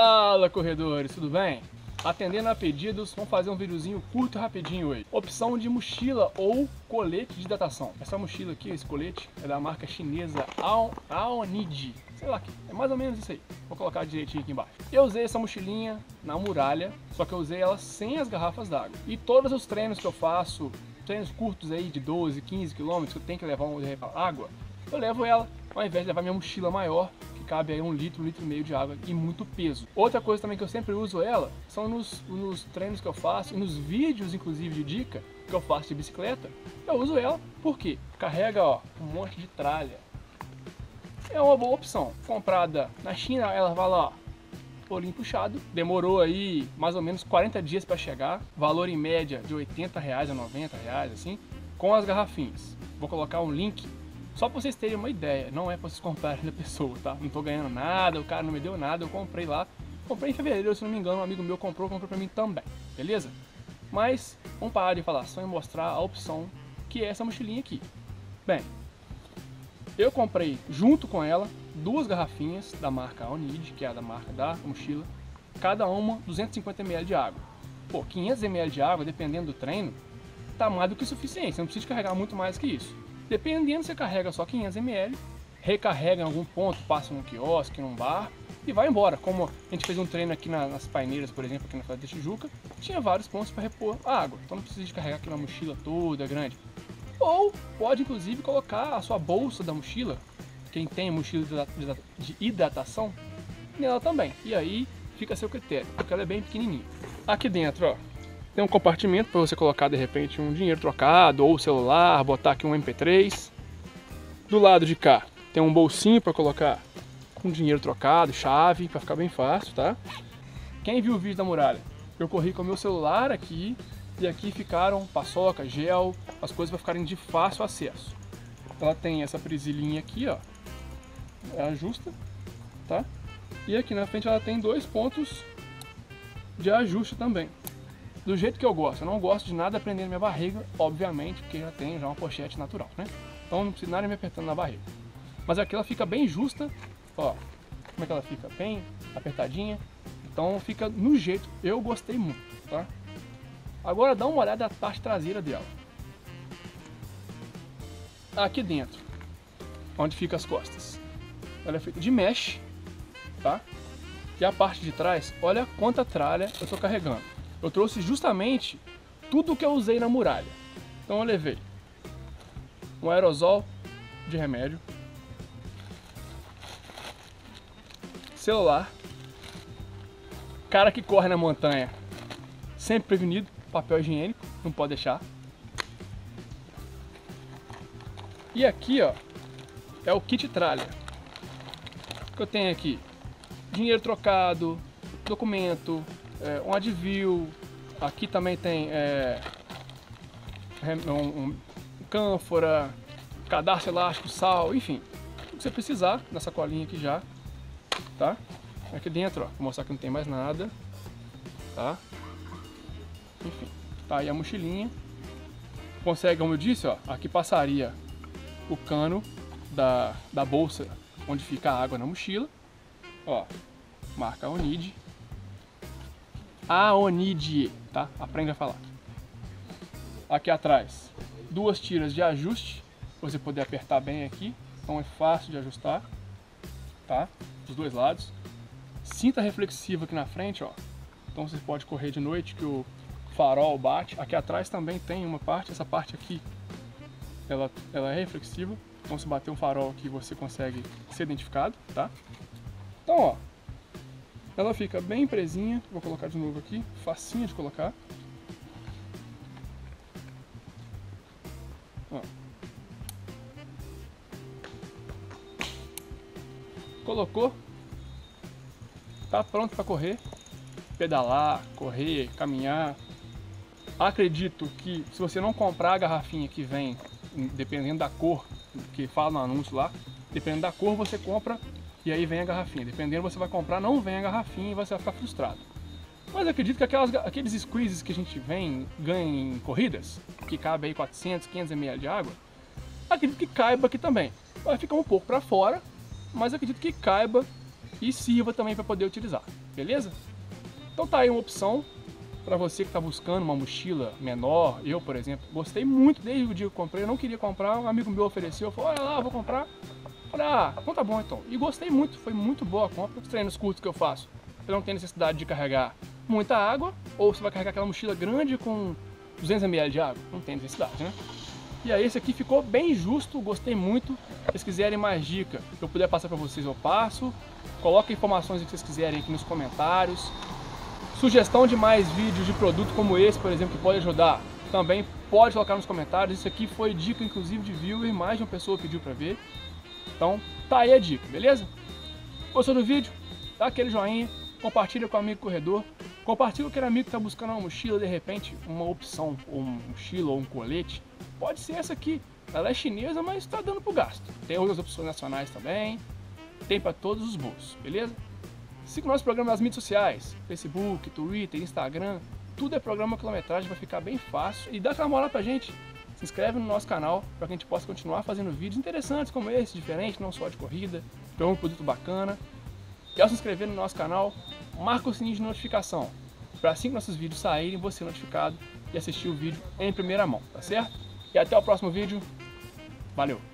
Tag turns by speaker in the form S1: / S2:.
S1: Fala, corredores, tudo bem? Atendendo a pedidos, vamos fazer um videozinho curto e rapidinho hoje. Opção de mochila ou colete de hidratação. Essa mochila aqui, esse colete, é da marca chinesa Aonid. Sei lá, é mais ou menos isso aí. Vou colocar direitinho aqui embaixo. Eu usei essa mochilinha na muralha, só que eu usei ela sem as garrafas d'água. E todos os treinos que eu faço, treinos curtos aí de 12, 15 km, que eu tenho que levar água, eu levo ela ao invés de levar minha mochila maior, que cabe aí 1 litro, 1,5 litro de água e muito peso. Outra coisa também que eu sempre uso ela são nos treinos que eu faço e nos vídeos, inclusive, de dica que eu faço de bicicleta. Eu uso ela porque carrega, ó, um monte de tralha. É uma boa opção. Comprada na China, ela vai lá, olhinho puxado. Demorou aí mais ou menos 40 dias para chegar. Valor em média de R$80 a R$90, assim, com as garrafinhas. Vou colocar um link só para vocês terem uma ideia. Não é para vocês comprarem da pessoa, tá? Não tô ganhando nada, o cara não me deu nada. Eu comprei lá. Comprei em fevereiro, se não me engano, um amigo meu comprou para mim também. Beleza? Mas vamos parar de falar, só em mostrar a opção que é essa mochilinha aqui. Bem, eu comprei junto com ela 2 garrafinhas da marca Aonid, que é a da marca da mochila, cada uma 250 ml de água. Pô, 500 ml de água, dependendo do treino, tá mais do que suficiente, você não precisa carregar muito mais que isso. Dependendo, você carrega só 500 ml, recarrega em algum ponto, passa num quiosque, num bar e vai embora. Como a gente fez um treino aqui nas paineiras, por exemplo, aqui na cidade de Tijuca, tinha vários pontos para repor a água, então não precisa de carregar aqui uma mochila toda grande. Ou pode inclusive colocar a sua bolsa da mochila, quem tem mochila de hidratação, nela também. E aí fica a seu critério, porque ela é bem pequenininha. Aqui dentro, ó, tem um compartimento para você colocar de repente um dinheiro trocado ou celular, botar aqui um MP3. Do lado de cá tem um bolsinho para colocar um dinheiro trocado, chave, para ficar bem fácil, tá? Quem viu o vídeo da muralha, eu corri com o meu celular aqui. E aqui ficaram paçoca, gel, as coisas para ficarem de fácil acesso. Ela tem essa presilhinha aqui, ó, ajusta, tá? E aqui na frente ela tem 2 pontos de ajuste também. Do jeito que eu gosto, eu não gosto de nada prendendo minha barriga, obviamente, porque já tem uma pochete natural, né? Então não precisa nada me apertando na barriga. Mas aqui ela fica bem justa, ó, como é que ela fica? Bem apertadinha, então fica no jeito, eu gostei muito, tá? Agora dá uma olhada na parte traseira dela. Aqui dentro, onde fica as costas, ela é feita de mesh, tá? E a parte de trás, olha quanta tralha eu estou carregando. Eu trouxe justamente tudo que eu usei na muralha. Então eu levei um aerosol de remédio, celular, cara que corre na montanha, sempre prevenido. Papel higiênico, não pode deixar. E aqui, ó, é o kit tralha. Que eu tenho aqui: dinheiro trocado, documento, um advil. Aqui também tem cânfora, cadarço elástico, sal, enfim. O que você precisar nessa colinha aqui já, tá? Aqui dentro, ó, vou mostrar que não tem mais nada, tá? Enfim, tá aí a mochilinha. Consegue, como eu disse, ó, aqui passaria o cano da bolsa onde fica a água na mochila. Ó, marca Aonid. Aonid, tá? Aprende a falar. Aqui atrás, 2 tiras de ajuste, pra você poder apertar bem aqui. Então é fácil de ajustar, tá? Dos 2 lados. Cinta reflexiva aqui na frente, ó. Então você pode correr de noite que o farol bate. Aqui atrás também tem uma parte, essa parte aqui ela é reflexiva, então se bater um farol aqui você consegue ser identificado, tá? Então, ó, ela fica bem presinha. Vou colocar de novo aqui, facinho de colocar, ó. Colocou, tá pronto para correr, pedalar, correr, caminhar. Acredito que se você não comprar a garrafinha que vem, dependendo da cor, que fala no anúncio lá, dependendo da cor você compra e aí vem a garrafinha. Dependendo você vai comprar, não vem a garrafinha e você vai ficar frustrado. Mas acredito que aqueles squeezes que a gente ganha em corridas, que cabe aí 400, 500 ml de água, acredito que caiba aqui também. Vai ficar um pouco para fora, mas acredito que caiba e sirva também para poder utilizar, beleza? Então tá aí uma opção para você que está buscando uma mochila menor. Eu, por exemplo, gostei muito desde o dia que eu comprei. Eu não queria comprar, um amigo meu ofereceu, falou, olha lá, eu vou comprar. Falei, ah, então tá bom então. E gostei muito, foi muito boa a compra. Os treinos curtos que eu faço, eu não tenho necessidade de carregar muita água, ou você vai carregar aquela mochila grande com 200 ml de água, não tem necessidade, né? E aí esse aqui ficou bem justo, gostei muito. Se vocês quiserem mais dica, eu puder passar para vocês, eu passo. Coloquem informações que vocês quiserem aqui nos comentários. Sugestão de mais vídeos de produto como esse, por exemplo, que pode ajudar, também pode colocar nos comentários. Isso aqui foi dica inclusive de viewer, mais de uma pessoa pediu para ver. Então tá aí a dica, beleza? Gostou do vídeo? Dá aquele joinha, compartilha com o amigo corredor, compartilha com aquele amigo que está buscando uma mochila, de repente uma opção, ou uma mochila ou um colete. Pode ser essa aqui, ela é chinesa, mas está dando pro gasto. Tem outras opções nacionais também, tem para todos os bolsos, beleza? Siga o nosso programa nas mídias sociais, Facebook, Twitter, Instagram, tudo é programa quilometragem, vai ficar bem fácil. E dá aquela moral pra gente, se inscreve no nosso canal para que a gente possa continuar fazendo vídeos interessantes como esse, diferente, não só de corrida, para um produto bacana. E ao se inscrever no nosso canal, marca o sininho de notificação, para assim que nossos vídeos saírem, você ser notificado e assistir o vídeo em primeira mão, tá certo? E até o próximo vídeo, valeu!